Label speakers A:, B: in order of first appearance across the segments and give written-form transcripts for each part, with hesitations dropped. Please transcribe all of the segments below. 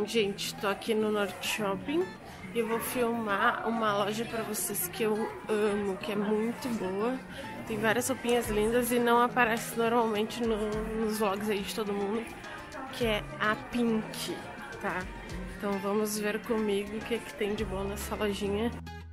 A: Gente, tô aqui no Norte Shopping e eu vou filmar uma loja pra vocês que eu amo, que é muito boa. Tem várias roupinhas lindas e não aparece normalmente nos vlogs aí de todo mundo, que é a Pink, tá? Então vamos ver comigo o que é que tem de bom nessa lojinha.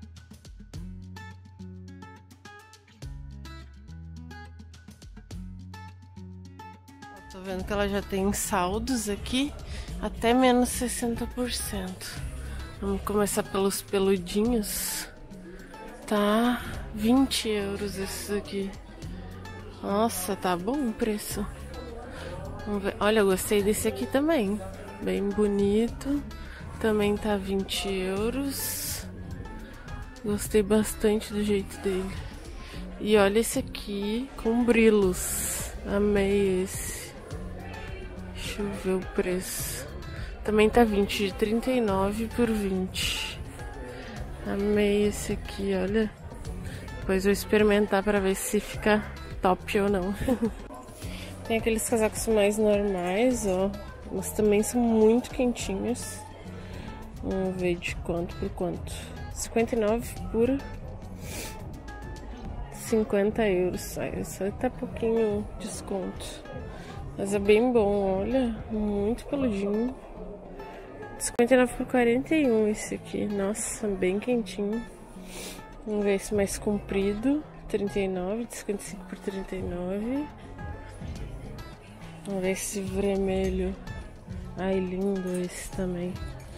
A: Tô vendo que ela já tem saldos aqui, até menos 60%. Vamos começar pelos peludinhos. Tá 20 euros esses aqui. Nossa, tá bom o preço. Vamos ver. Olha, eu gostei desse aqui também. Bem bonito. Também tá 20 euros. Gostei bastante do jeito dele. E olha esse aqui com brilos. Amei esse. Deixa eu ver o preço. Também tá 20, de 39 por 20. Amei esse aqui, olha. Depois vou experimentar pra ver se fica top ou não. Tem aqueles casacos mais normais, ó. Mas também são muito quentinhos. Vamos ver de quanto por quanto. 59 por 50 euros. Isso tá pouquinho desconto. Mas é bem bom, olha. Muito peludinho. 59 por 41 esse aqui. Nossa, bem quentinho. Vamos ver esse mais comprido. 39, de 55 por 39. Vamos ver esse vermelho. Ai, lindo esse também.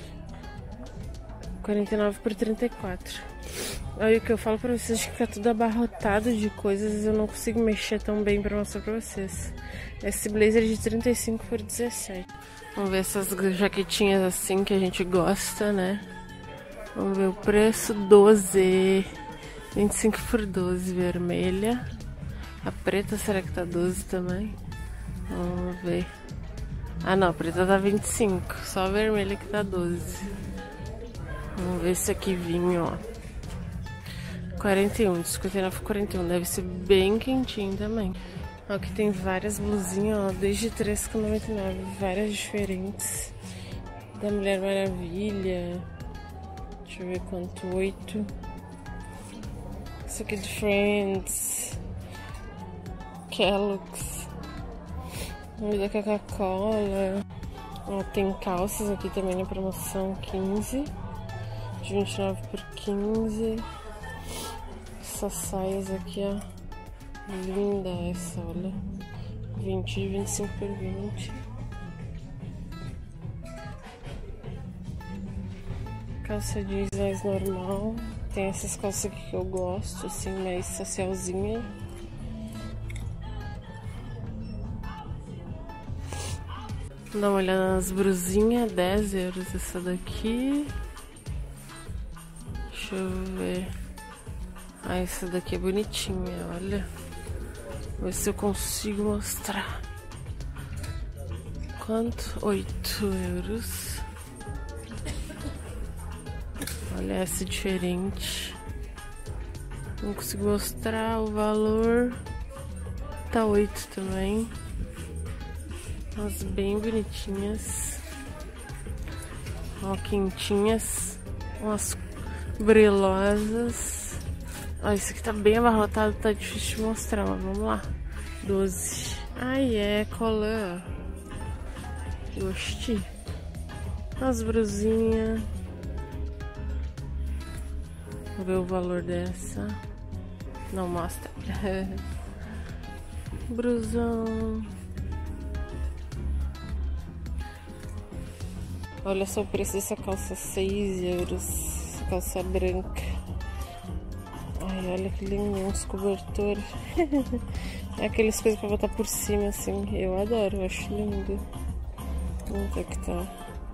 A: 49 por 34. Olha o que eu falo pra vocês, que tá tudo abarrotado de coisas. Eu não consigo mexer tão bem pra mostrar pra vocês. Esse blazer de 35 por 17. Vamos ver essas jaquetinhas assim que a gente gosta, né? Vamos ver o preço. 12. 25 por 12, vermelha. A preta, será que tá 12 também? Vamos ver. Ah não, a preta tá 25. Só a vermelha que tá 12. Vamos ver esse aqui vinho, ó. 41, de 59 por 41. Deve ser bem quentinho também. Aqui tem várias blusinhas, ó, desde 3,99, várias diferentes. Da Mulher Maravilha. Deixa eu ver quanto, 8. Isso aqui de Friends. Kellogg's. Da Coca-Cola. Ó, tem calças aqui também na promoção, 15. De 29 por 15. Essas saias aqui, ó. Linda essa, olha. 20 e 25 por 20. Calça jeans mais normal. Tem essas calças aqui que eu gosto, assim, mais socialzinha. Vou dar uma olhada nas brusinhas. 10 euros essa daqui. Deixa eu ver. Ah, essa daqui é bonitinha, olha. Vou ver se eu consigo mostrar. Quanto? 8 euros. Olha essa diferente. Não consigo mostrar o valor. Tá 8 também. Umas bem bonitinhas. Ó, quentinhas. Umas brilosas. Ó, esse aqui tá bem abarrotado, tá difícil de mostrar, mas vamos lá. 12. Ai, é colã. Gostei. As brusinhas. Vou ver o valor dessa. Não mostra. Brusão. Olha só o preço dessa calça, 6 euros. Essa calça branca. Ai, olha que lindo, uns cobertores. Aquelas coisas pra botar por cima, assim. Eu adoro, eu acho lindo. Vamos ver que tá.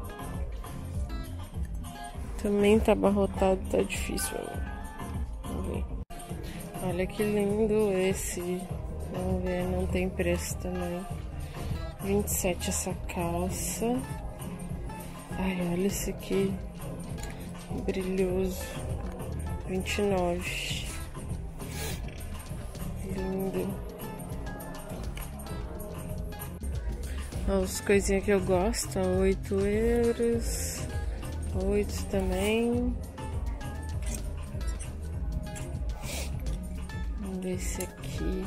A: Também tá abarrotado, tá difícil. Vamos ver. Olha que lindo esse. Vamos ver, não tem preço também. 27 essa calça. Ai, olha esse aqui. Brilhoso. 29. Lindo. As coisinhas que eu gosto, 8 euros. 8 também. Vamos ver esse aqui.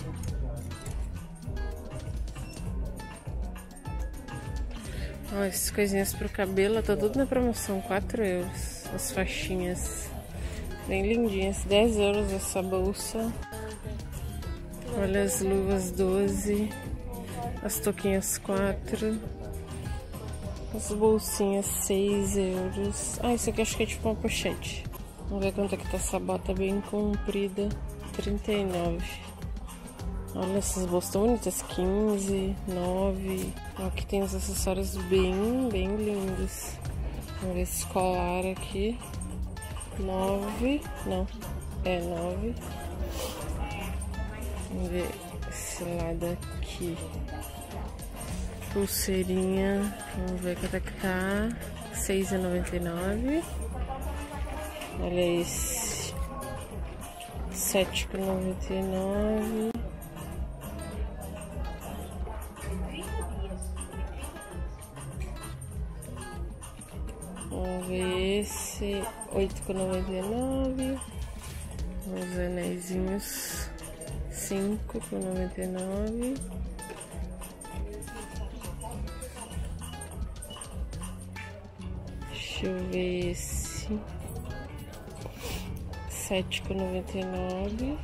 A: Ó, essas coisinhas pro cabelo, tá tudo na promoção, 4 euros. As faixinhas bem lindinhas, 10 euros essa bolsa. Olha as luvas, 12. As touquinhas, 4. As bolsinhas, 6 euros. Ah, isso aqui acho que é tipo uma pochete. Vamos ver quanto é que tá essa bota bem comprida. 39. Olha essas bolsas tão bonitas. 15, 9. Aqui tem os acessórios bem lindos. Vamos ver esse colar aqui. 9. Não, é 9. Vamos ver esse lado aqui. Pulseirinha. Vamos ver quanto é que tá. 6,99. Olha esse. 7,99. Vamos ver esse. 8,99. Os anéisinhos. 5,99. Deixa eu ver esse. 7,99.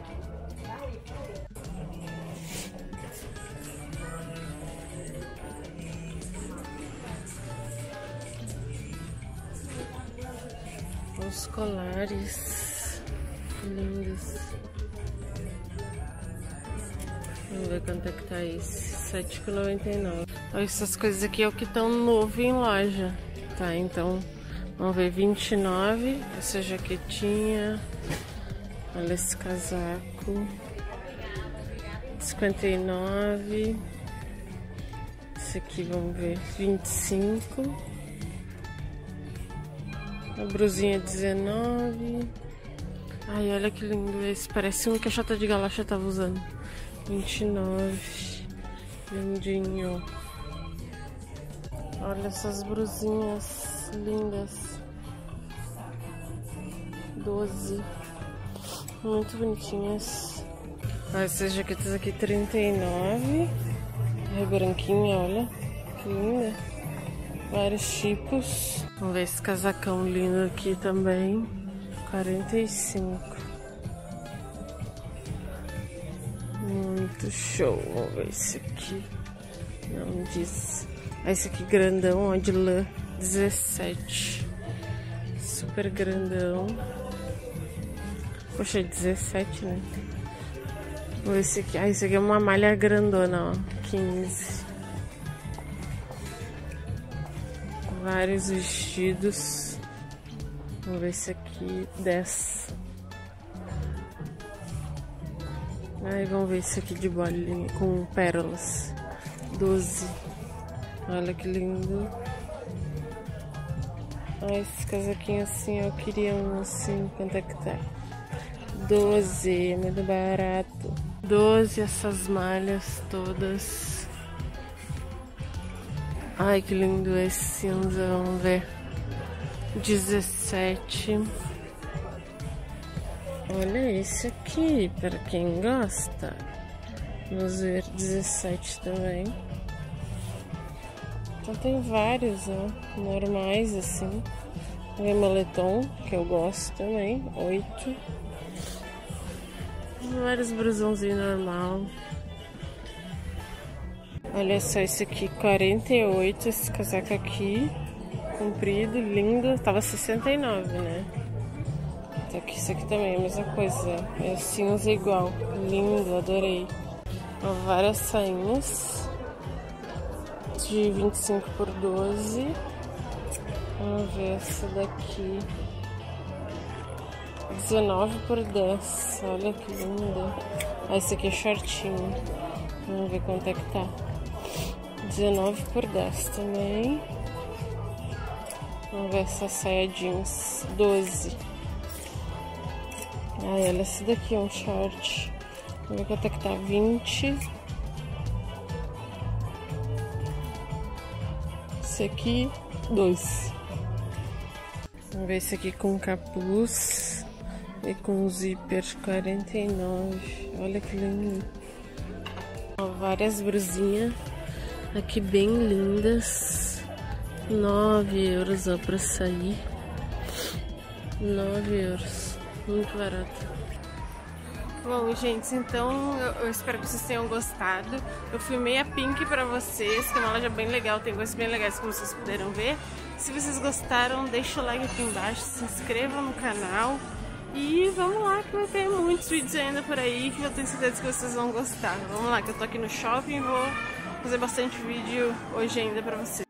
A: Os colares lindos. Vamos ver quanto é que tá esse. 7,99. Essas coisas aqui é o que estão novo em loja. Tá, então vamos ver, 29. Essa jaquetinha. Olha esse casaco. 59. Esse aqui, vamos ver, 25. A brusinha, 19. Ai, olha que lindo esse. Parece um que a Chata de Galocha tava usando. 29. Lindinho. Olha essas brusinhas lindas. 12. Muito bonitinhas. Essas jaquetas aqui, 39. É branquinha, olha. Que linda. Vários tipos. Vamos ver esse casacão lindo aqui também. 45. Muito show. Vamos ver esse aqui. Não diz. Esse aqui grandão, ó, de lã. 17. Super grandão. Poxa, 17, né? Vamos ver esse aqui. Ah, esse aqui é uma malha grandona, ó. 15. Vários vestidos. Vamos ver esse aqui. 10. Aí vamos ver esse aqui de bolinha com pérolas. 12. Olha que lindo. Olha esses casaquinhos assim, eu queria um assim. Quanto é que tá? 12, é muito barato. 12 essas malhas todas. Ai, que lindo esse cinza, vamos ver. 17. Olha esse aqui, para quem gosta. Vamos ver, 17 também. Então tem vários, ó, normais assim. Tem moletom, que eu gosto também, 8. Vários blusãozinhos normal. Olha só esse aqui, 48, esse casaco aqui, comprido, lindo. Tava 69, né? Então aqui, isso aqui também é a mesma coisa, é cinza igual, lindo, adorei. Ó, várias sainhas de 25 por 12. Vamos ver essa daqui, 19 por 10. Olha que linda. Ah, esse aqui é shortinho. Vamos ver quanto é que tá. 19 por 10 também. Vamos ver essa saia jeans, 12. Ai, olha esse daqui, é um short. Vamos ver quanto é que tá, 20. esse aqui, 2. Vamos ver esse aqui com capuz e com zíper, 49. Olha que lindo. Ó, várias brusinhas aqui bem lindas. 9 euros, ó, pra sair. 9 euros. Muito barato. Bom, gente, então eu espero que vocês tenham gostado. Eu filmei a Pink pra vocês, que é uma loja bem legal, tem coisas bem legais como vocês puderam ver. Se vocês gostaram, deixa o like aqui embaixo, se inscrevam no canal e vamos lá que vai ter muitos vídeos ainda por aí que eu tenho certeza que vocês vão gostar. Vamos lá que eu tô aqui no shopping e vou fazer bastante vídeo hoje ainda pra vocês.